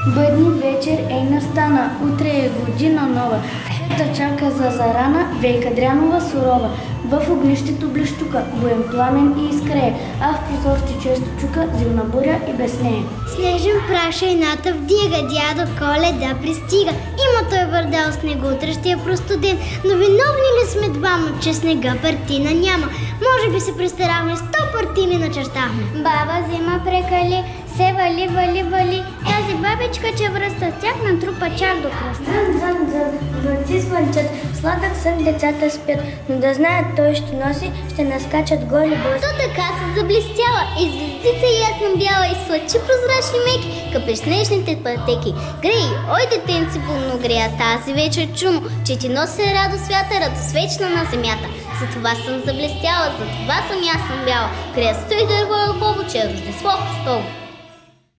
Бъдни вечер ей настана, утре е година нова. Света чака за зарана, вейка дрянова сурова. В огнището блещука, боен пламен и искрее, а в прозорци често чука зимна буря и без нея. Снежен праша и ната вдига, дядо Коледа пристига. Има той върдял снега, утре ще е простуден. Но виновни ли сме двама, че снега партина няма? Може би се престараваме, 100 партини начертахме. Баба зима прекали, се вали. Тази бабичка, че връста с тях натрупа чак до кръста. Зън, върци звънчат, сладък сън децата спят, но да знаят той ще носи, ще наскачат голи бъс. То така се заблестяла и звездица ясно бяла и слъчи прозрачни меки, къпеш снежните пътеки. Грей, ой детенци пълно грея тази вечер чуно, че ти носи радост свята, радосвечна на земята. Затова съм заблестяла, затова съм ясно бяла, грея стои дърво и хубаво, че е Рождество Христово.